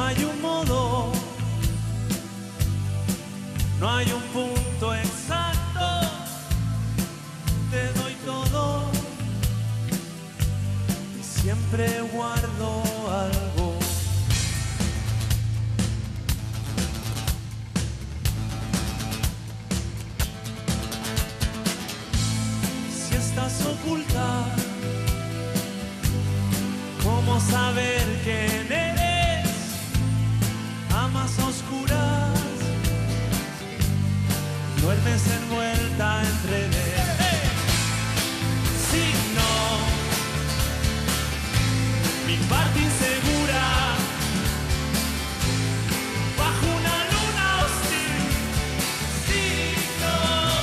hay un modo, no hay un punto exacto. Te doy todo y siempre guardo algo. Si estás oculta, ¿cómo saber quién eres? Amas a oscuras, duermes envuelta en redes. Si no, mi parte insegura, bajo una luna hostil. Si no,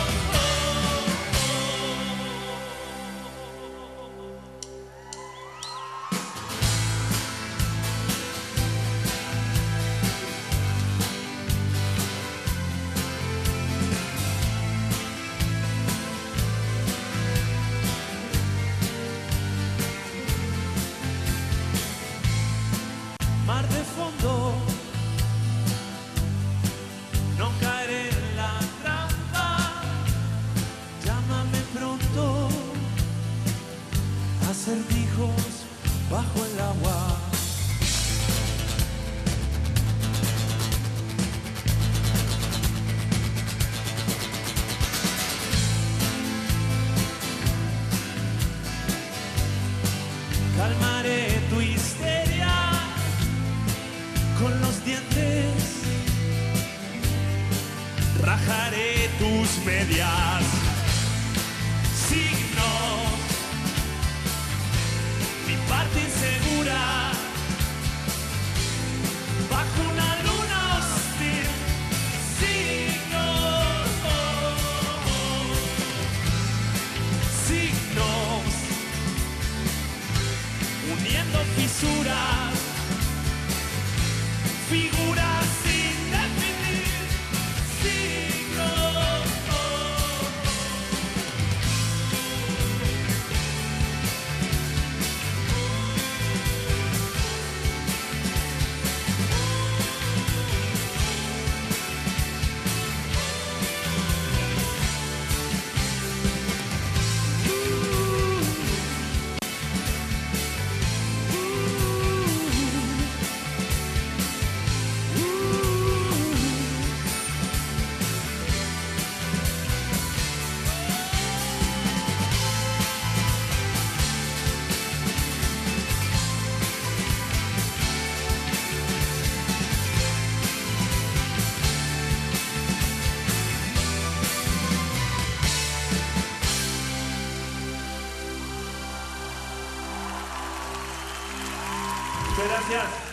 mar de fondo, no caeré en la trampa. Llámame pronto, acertijos bajo el agua. Calmaré tu histeria con los dientes, rajaré tus medias. Signos, mi parte insegura, bajo una luna hostil. Signos, signos, uniendo fisuras, figuras sin definir. Signos, muchas gracias.